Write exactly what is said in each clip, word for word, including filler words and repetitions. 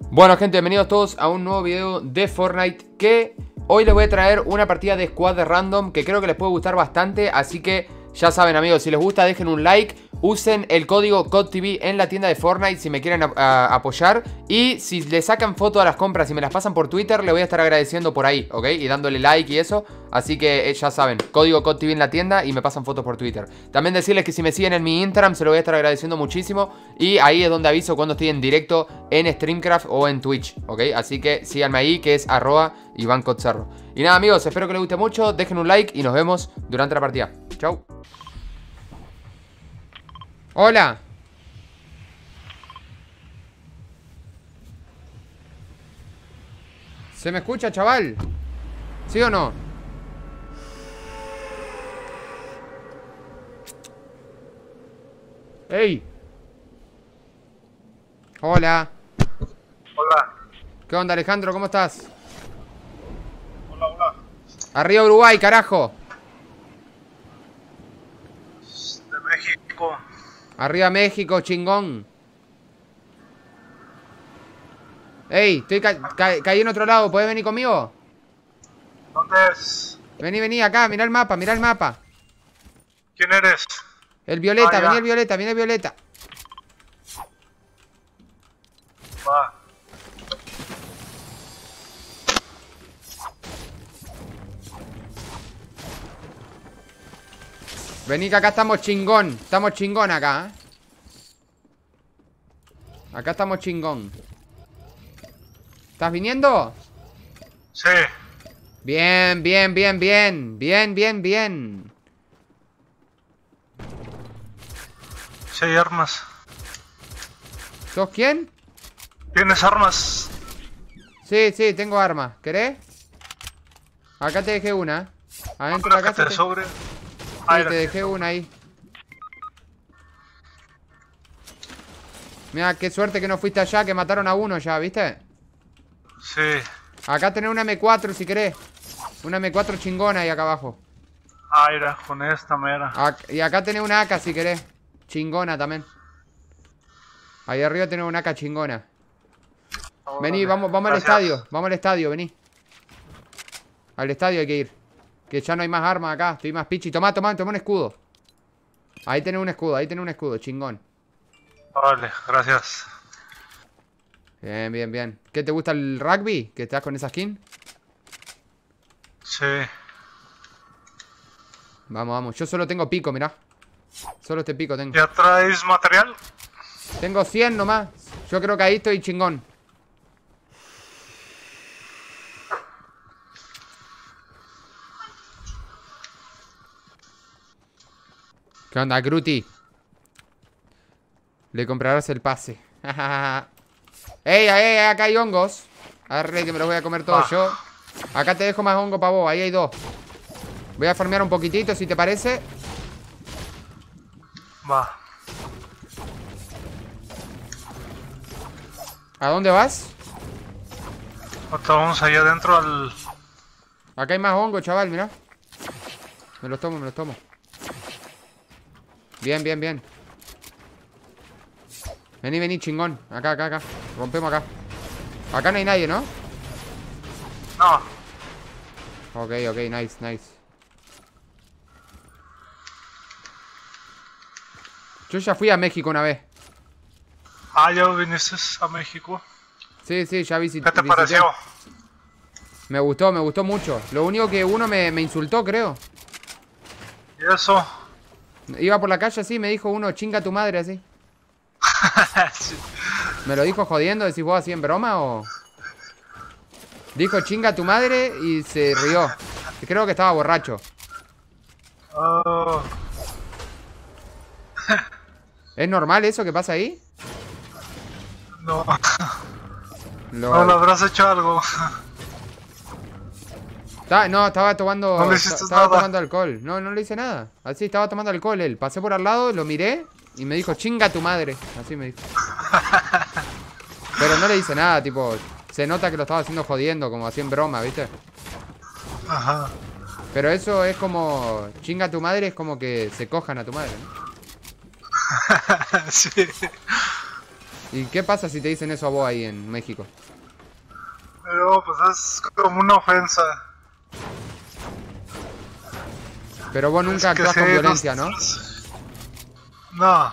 Bueno, gente, bienvenidos todos a un nuevo video de Fortnite, que hoy les voy a traer una partida de squad de random que creo que les puede gustar bastante. Así que ya saben, amigos, si les gusta dejen un like, usen el código C O D T V en la tienda de Fortnite si me quieren a a apoyar. Y si le sacan foto a las compras y me las pasan por Twitter, le voy a estar agradeciendo por ahí, ¿ok? Y dándole like y eso. Así que eh, ya saben, código C O D T V en la tienda y me pasan fotos por Twitter. También decirles que si me siguen en mi Instagram se lo voy a estar agradeciendo muchísimo. Y ahí es donde aviso cuando estoy en directo en Streamcraft o en Twitch, ¿ok? Así que síganme ahí, que es arroba Iván Cotzerro. Y nada, amigos, espero que les guste mucho, dejen un like y nos vemos durante la partida. Chau. Hola. ¿Se me escucha, chaval? ¿Sí o no? ¡Ey! Hola. Hola. ¿Qué onda, Alejandro? ¿Cómo estás? Hola, hola. Arriba Uruguay, carajo. De México. Arriba México, chingón. Ey, estoy ca ca caí en otro lado. ¿Puedes venir conmigo? ¿Dónde es? Vení, vení, acá, mirá el mapa, mirá el mapa. ¿Quién eres? El violeta, Ah, vení ya. el violeta, viene el violeta. Va. Vení que acá estamos chingón. Estamos chingón acá, ¿eh? Acá estamos chingón. ¿Estás viniendo? Sí. Bien, bien, bien, bien. Bien, bien, bien. Sí hay armas. ¿Sos quién? ¿Tienes armas? Sí, sí, tengo armas. ¿Querés? Acá te dejé una. Adentro de la ¿Otra que casa te te... sobre? Sí, Ah, te era- dejé una ahí. Mira, qué suerte que no fuiste allá, que mataron a uno ya, ¿viste? Sí. Acá tenés una M cuatro si querés. Una M cuatro chingona ahí acá abajo. Ah, era con esta mera. Ac- y acá tenés una A K si querés. Chingona también. Ahí arriba tenés una A K chingona. Vení, Órale. vamos, vamos al Gracias. estadio. Vamos al estadio, vení. Al estadio hay que ir. Que ya no hay más armas acá. Estoy más pichi. Tomá, tomá, tomá un escudo. Ahí tenés un escudo, ahí tenés un escudo, chingón. Vale, gracias. Bien, bien, bien. ¿Qué te gusta el rugby? ¿Que estás con esa skin? Sí. Vamos, vamos. Yo solo tengo pico, mirá. Solo este pico tengo. ¿Ya traes material? Tengo cien nomás. Yo creo que ahí estoy chingón. ¿Qué onda, Gruti? Le comprarás el pase. ¡Ey, ey! Acá hay hongos. Arre, que me los voy a comer todos Ah. yo. Acá te dejo más hongo para vos. Ahí hay dos. Voy a farmear un poquitito, si te parece. Va. ¿A dónde vas? Ahorita vamos allá adentro al... Acá hay más hongo, chaval, mirá. Me los tomo, me los tomo. Bien, bien, bien. Vení, vení, chingón. Acá, acá, acá. Rompemos acá. Acá no hay nadie, ¿no? No. Ok, ok, nice, nice. Yo ya fui a México una vez. Ah, ya viniste a México. Sí, sí, ya visité. ¿Qué te pareció? Me gustó, me gustó mucho. Lo único que uno me, me insultó, creo. ¿Y eso? Iba por la calle así, me dijo uno, chinga tu madre, así. Sí. ¿Me lo dijo jodiendo? ¿Decís vos así en broma o...? Dijo chinga tu madre y se rió. Creo que estaba borracho. Oh, ¿Es normal eso que pasa ahí? no. Lo... No, le habrás hecho algo. Ta- no, estaba tomando... No le hiciste estaba nada. tomando alcohol. No, no le hice nada. Así, estaba tomando alcohol él. Pasé por al lado, lo miré y me dijo chinga tu madre. Así me dijo. Pero no le hice nada, tipo... Se nota que lo estaba haciendo jodiendo, como así en broma, ¿viste? Ajá. Pero eso es como... Chinga tu madre es como que se cojan a tu madre, ¿no? Sí. ¿Y qué pasa si te dicen eso a vos ahí en México? Pero pues es como una ofensa. Pero vos nunca Es que actuás sí, con violencia, ¿no? No.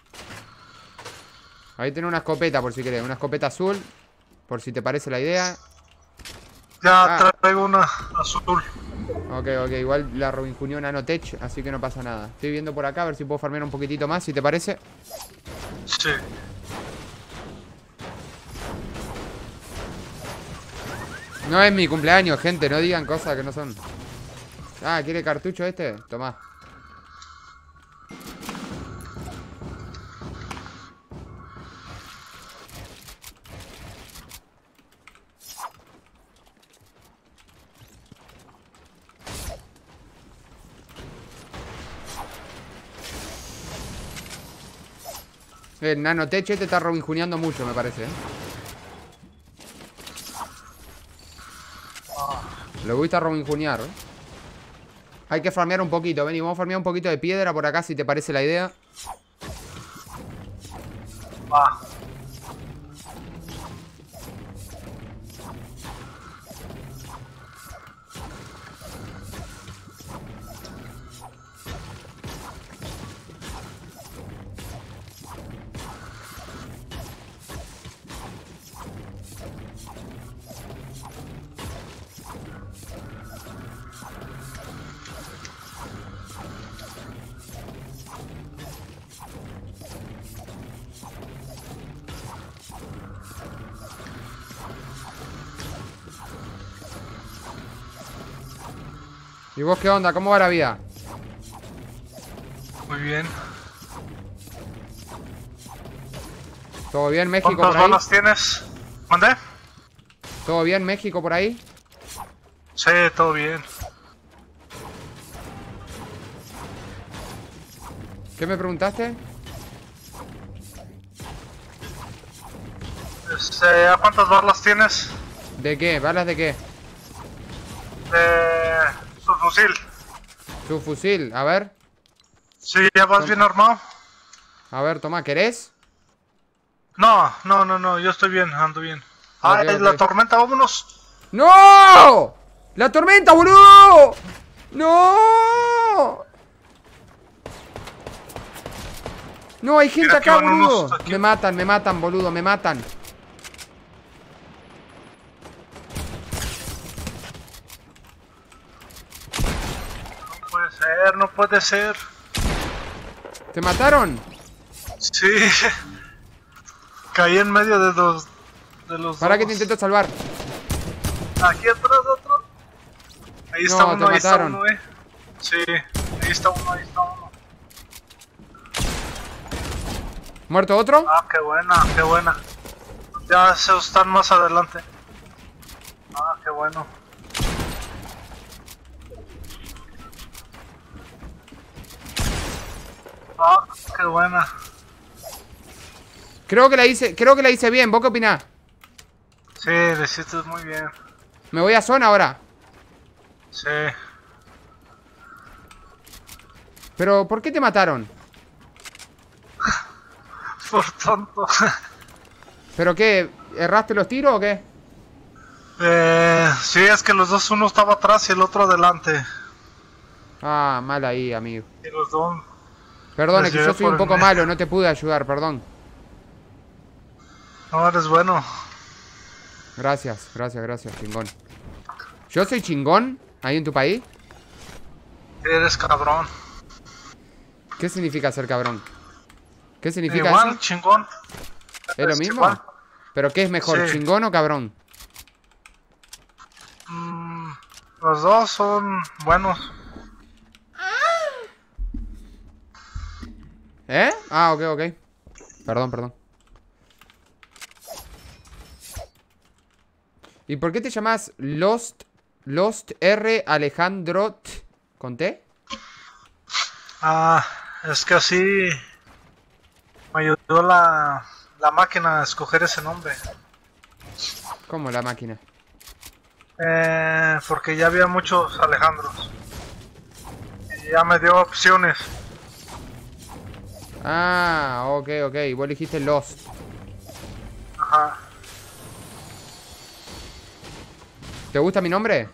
Ahí tenés una escopeta por si querés. Una escopeta azul. Por si te parece la idea. Ya Ah. traigo una azul. Ok, ok. Igual la Robin Junió Nanotech, así que no pasa nada. Estoy viendo por acá a ver si puedo farmear un poquitito más, si te parece. Sí. No es mi cumpleaños, gente. No digan cosas que no son. Ah, ¿quiere cartucho este? Tomá. El nanotech este está robinjuneando mucho, me parece, ¿eh? Le gusta robinjunear, ¿eh? Hay que farmear un poquito, vení, vamos a farmear un poquito de piedra por acá, si te parece la idea. Va. ¿Y vos qué onda? ¿Cómo va la vida? Muy bien. ¿Todo bien, México ¿Cuántas por ahí? balas tienes? ¿Mandé? ¿Todo bien, México por ahí? Sí, todo bien. ¿Qué me preguntaste? Este, ¿a cuántas balas tienes? ¿De qué? ¿Balas de qué? De su fusil. Su fusil, a ver. Sí, ¿ya vas bien armado? A ver, toma, ¿querés? No, no, no, no, yo estoy bien, ando bien. Ah, Ok, es ok. la tormenta, vámonos. ¡No! ¡La tormenta, boludo! ¡No! No, hay gente Mira, aquí acá, van unos, boludo. aquí. Me matan, me matan, boludo, me matan. No puede ser, no puede ser. ¿Te mataron? Sí. Caí en medio de los... De los Para que dos. te intento salvar. Aquí atrás otro. Ahí está No, uno, te ahí está mataron. uno, eh. Sí, ahí está uno, ahí está uno. ¿Muerto otro? Ah, qué buena, qué buena. Ya se están más adelante. Ah, qué bueno. Ah, qué buena. Creo que la hice, creo que la hice bien. ¿Vos qué opinás? Sí, le hiciste muy bien. Me voy a zona ahora. Sí. Pero, ¿por qué te mataron? Por tonto. ¿Pero qué? ¿Erraste los tiros o qué? Eh, sí, es que los dos, uno estaba atrás y el otro adelante. Ah, mal ahí, amigo. Y los dos. Perdón, Les es que llevé yo soy por un el poco medio. malo, no te pude ayudar, perdón. No, eres bueno. Gracias, gracias, gracias, chingón. ¿Yo soy chingón ahí en tu país? Eres cabrón. ¿Qué significa ser cabrón? ¿Qué significa Igual, eso? chingón. ¿Es lo es mismo? igual. ¿Pero qué es mejor, Sí. chingón o cabrón? Mm, los dos son buenos. ¿Eh? Ah, ok, ok. Perdón, perdón. ¿Y por qué te llamas Lost Lost R Alejandro T- ¿con T? Ah, es que así me ayudó la, la máquina a escoger ese nombre. ¿Cómo la máquina? Eh, porque ya había muchos Alejandros. Y ya me dio opciones. Ah, ok, ok. Vos elegiste Lost. Ajá. ¿Te gusta mi nombre?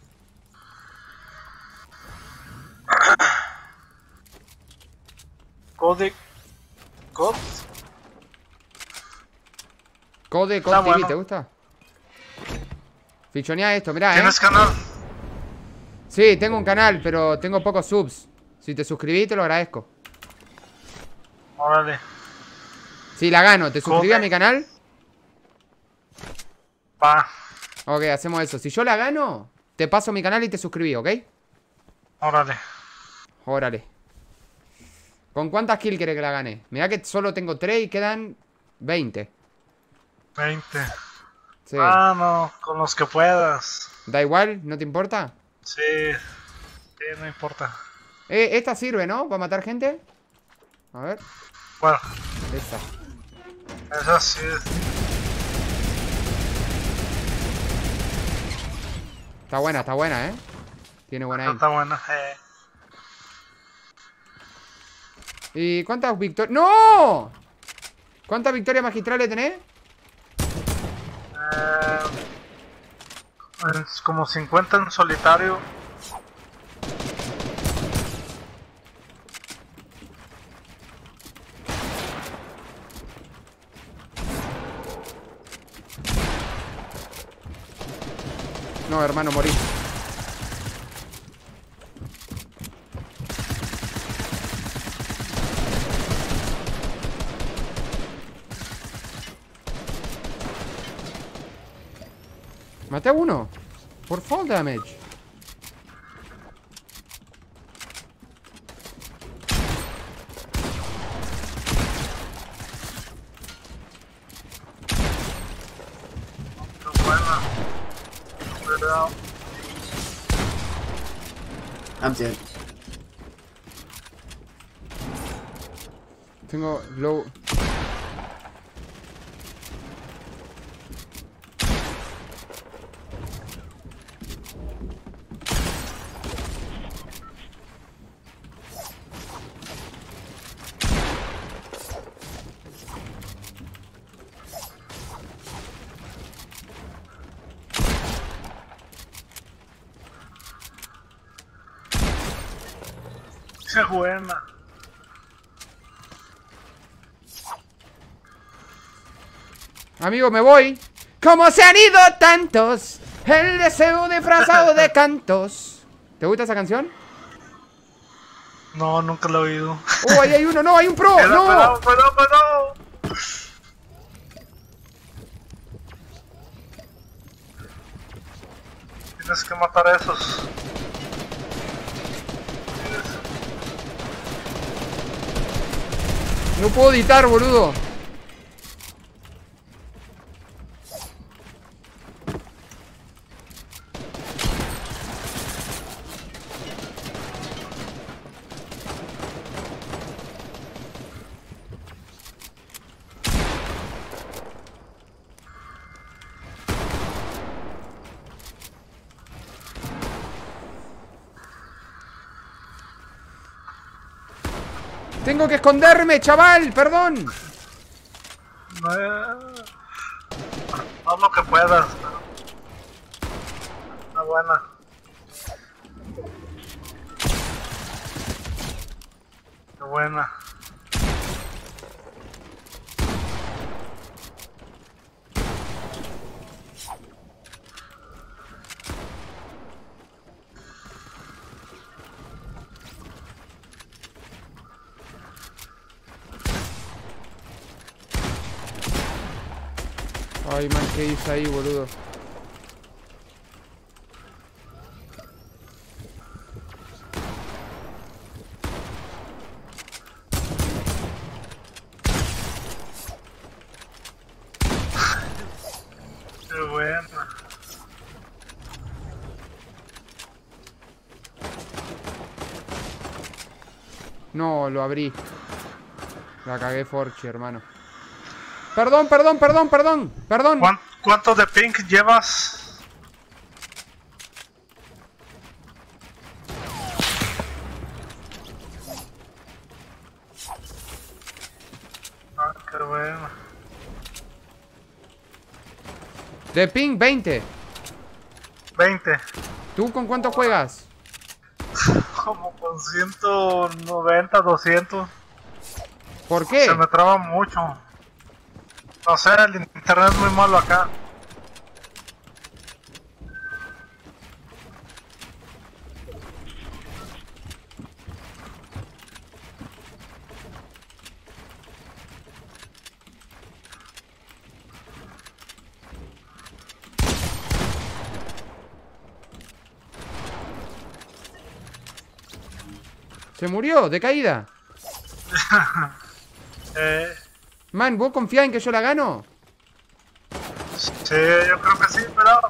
Code. Code. Code, Code Está T V, bueno. ¿te gusta? Fichonea esto, mirá, eh. ¿Tienes canal? Sí, tengo un canal, pero tengo pocos subs. Si te suscribís, te lo agradezco. Órale. Si la gano, ¿te suscribís a Code. mi canal? Va. Ok, hacemos eso. Si yo la gano, te paso mi canal y te suscribí, ¿ok? Órale. Órale. ¿Con cuántas kills querés que la gane? Mirá que solo tengo tres y quedan veinte. veinte. Sí. Ah, no. Con los que puedas. ¿Da igual? ¿No te importa? Sí. Sí, no importa. Eh, esta sirve, ¿no? ¿Para matar gente? A ver. Bueno, Esta. esa sí. Está buena, está buena, ¿eh? Tiene buena aim. Está buena. Eh. ¿Y cuántas victorias? ¡No! ¿Cuántas victorias magistrales tenés? Eh, es como cincuenta en solitario. No, hermano, morí. Maté a uno. Por fall damage. Qué buena. Cuidado. I'm dead. Tengo low. Qué buena. Amigo, me voy. Como se han ido tantos, el deseo disfrazado de cantos. ¿Te gusta esa canción? No, nunca lo he oído. ¡Oh, ahí hay uno! ¡No, hay un pro! Cuidado, ¡No! cuidado, cuidado, cuidado. Tienes que matar a esos. No puedo editar, boludo. Tengo que esconderme, chaval, perdón. No, eh, haz lo que puedas. Pero... Está buena. Qué buena. Ay, man, ¿qué hice ahí, boludo? Qué buena. No, lo abrí. La cagué Forchi, hermano. Perdón, perdón, perdón, perdón. Perdón. ¿Cuán- ¿Cuánto de pink llevas? Ah, qué bueno. De ping, veinte. veinte. ¿Tú con cuánto juegas? Como con ciento noventa, doscientos. ¿Por qué? Se me traba mucho. No sé, el internet es muy malo acá. Se murió, de caída. eh, Man, ¿vos confías en que yo la gano? sí, yo creo que sí, pero...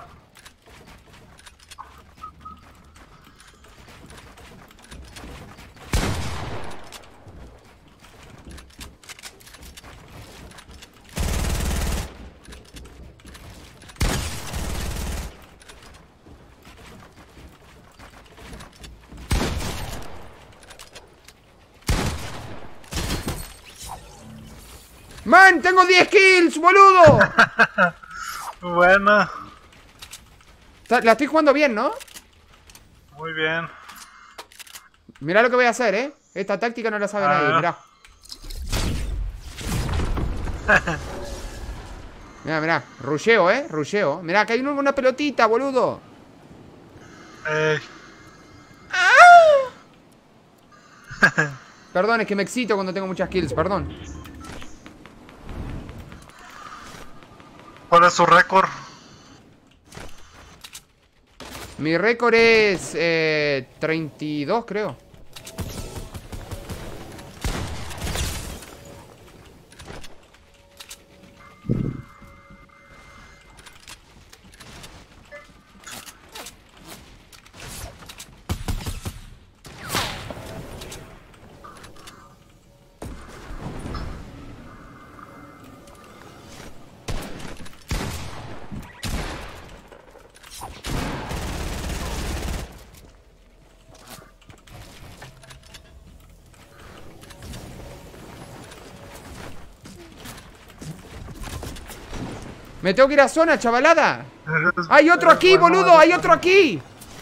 Man, tengo diez kills, boludo. Buena. La estoy jugando bien, ¿no? Muy bien. Mirá lo que voy a hacer, ¿eh? Esta táctica no la sabe Ah. nadie, mirá. Mirá, mirá, rusheo, ¿eh? Rusheo. Mirá, que hay una pelotita, boludo. Ey. Perdón, es que me excito cuando tengo muchas kills, perdón. ¿Cuál es su récord? Mi récord es eh, treinta y dos, creo. Me tengo que ir a zona, chavalada. ¡Hay otro aquí, boludo! ¡Hay otro aquí!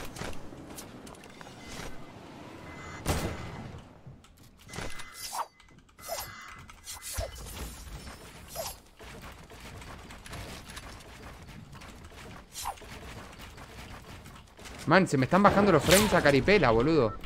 Man, se me están bajando los frames a caripela, boludo.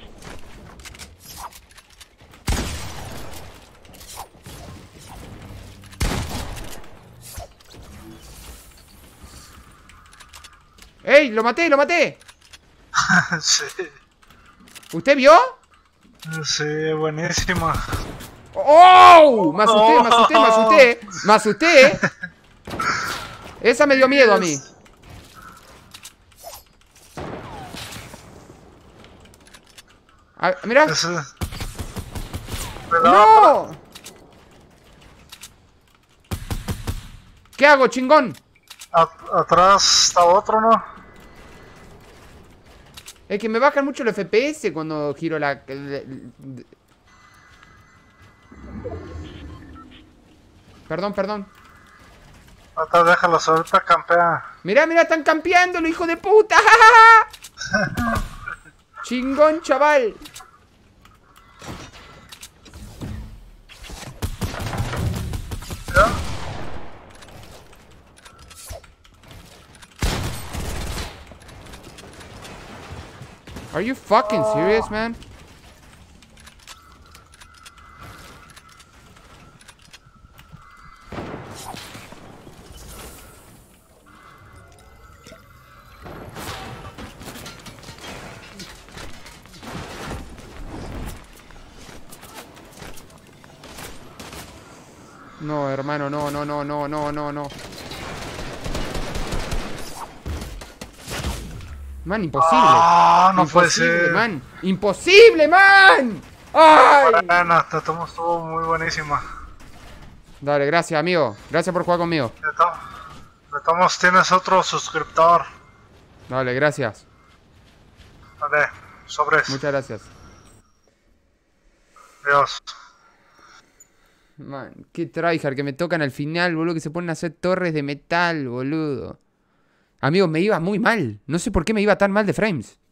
¡Ey! ¡Lo maté! ¡Lo maté! Sí. ¿Usted vio? Sí, buenísima. ¡Oh! Me asusté, me asusté, me asusté. Me asusté. Esa me dio miedo a mí. A, mirá. Ese... ¡No! ¿Qué hago, chingón? At atrás está otro, ¿no? Es que me bajan mucho los F P S cuando giro la... Perdón, perdón. Ahorita déjalos, ahorita campea. Mirá, mirá, están campeando, hijo de puta. Chingón, chaval. ¿Ya? Are you fucking serious, man? No, hermano, no, no, no, no, no, no, no. Man, imposible. Ah, no puede Imposible, ser. man. Imposible, man. ¡Ay! Bueno, te tomo, estuvo muy buenísima. Dale, gracias, amigo. Gracias por jugar conmigo. De to- de todos tienes otro suscriptor. Dale, gracias. Vale, sobres. Muchas gracias. Adiós. Man, qué tryhard que me tocan al final, boludo. Que se ponen a hacer torres de metal, boludo. Amigos, me iba muy mal. No sé por qué me iba tan mal de frames.